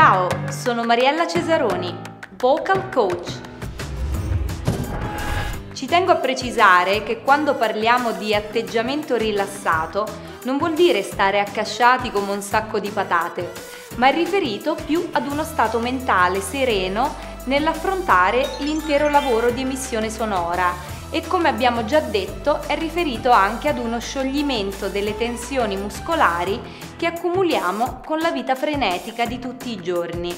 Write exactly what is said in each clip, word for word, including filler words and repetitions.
Ciao, sono Mariella Cesaroni, Vocal Coach. Ci tengo a precisare che quando parliamo di atteggiamento rilassato non vuol dire stare accasciati come un sacco di patate, ma è riferito più ad uno stato mentale sereno nell'affrontare l'intero lavoro di emissione sonora e, come abbiamo già detto, è riferito anche ad uno scioglimento delle tensioni muscolari che accumuliamo con la vita frenetica di tutti i giorni.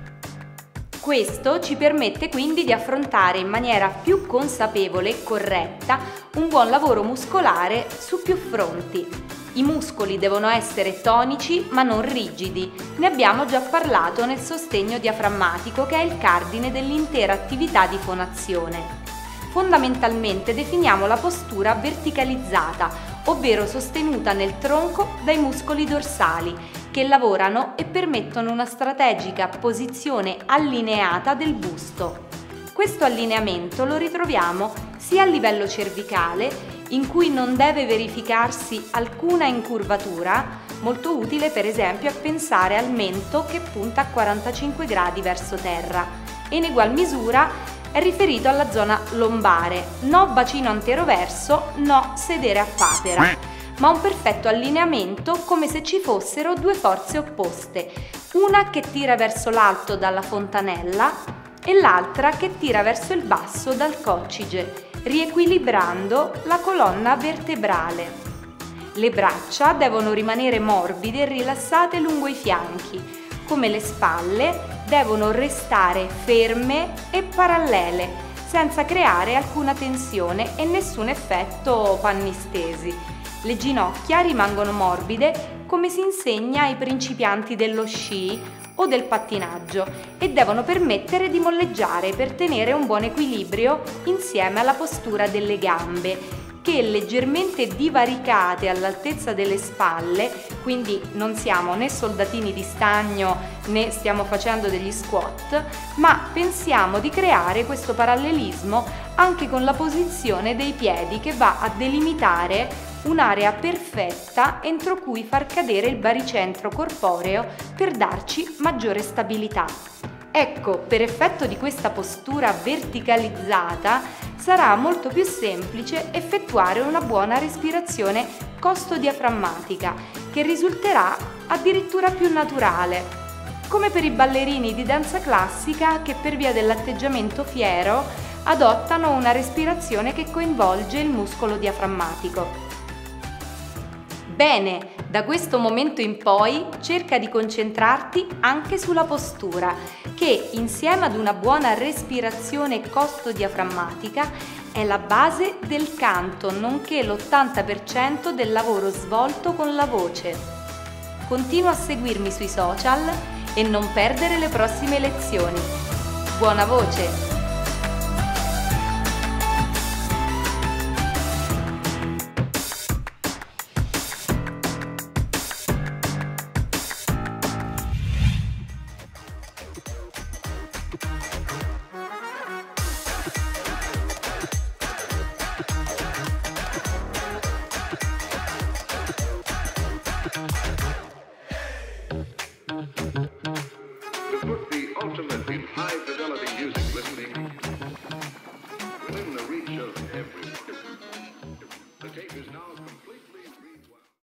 Questo ci permette quindi di affrontare in maniera più consapevole e corretta un buon lavoro muscolare su più fronti. I muscoli devono essere tonici ma non rigidi. Ne abbiamo già parlato nel sostegno diaframmatico, che è il cardine dell'intera attività di fonazione. Fondamentalmente definiamo la postura verticalizzata, ovvero sostenuta nel tronco dai muscoli dorsali, che lavorano e permettono una strategica posizione allineata del busto. Questo allineamento lo ritroviamo sia a livello cervicale, in cui non deve verificarsi alcuna incurvatura, molto utile per esempio a pensare al mento che punta a quarantacinque gradi verso terra, e in egual misura è riferito alla zona lombare, no bacino anteroverso, no sedere a papera, ma un perfetto allineamento come se ci fossero due forze opposte, una che tira verso l'alto dalla fontanella e l'altra che tira verso il basso dal coccige, riequilibrando la colonna vertebrale. Le braccia devono rimanere morbide e rilassate lungo i fianchi, come le spalle devono restare ferme e parallele, senza creare alcuna tensione e nessun effetto panni stesi. Le ginocchia rimangono morbide, come si insegna ai principianti dello sci o del pattinaggio, e devono permettere di molleggiare per tenere un buon equilibrio insieme alla postura delle gambe, che leggermente divaricate all'altezza delle spalle, quindi non siamo né soldatini di stagno né stiamo facendo degli squat, ma pensiamo di creare questo parallelismo anche con la posizione dei piedi, che va a delimitare un'area perfetta entro cui far cadere il baricentro corporeo per darci maggiore stabilità. Ecco, per effetto di questa postura verticalizzata sarà molto più semplice effettuare una buona respirazione costodiaframmatica, che risulterà addirittura più naturale, come per i ballerini di danza classica che, per via dell'atteggiamento fiero, adottano una respirazione che coinvolge il muscolo diaframmatico. Bene, da questo momento in poi cerca di concentrarti anche sulla postura, che insieme ad una buona respirazione costodiaframmatica è la base del canto, nonché l'ottanta per cento del lavoro svolto con la voce. Continua a seguirmi sui social e non perdere le prossime lezioni. Buona voce! To put the ultimate in high fidelity music listening within the reach of everyone. The tape is now complete.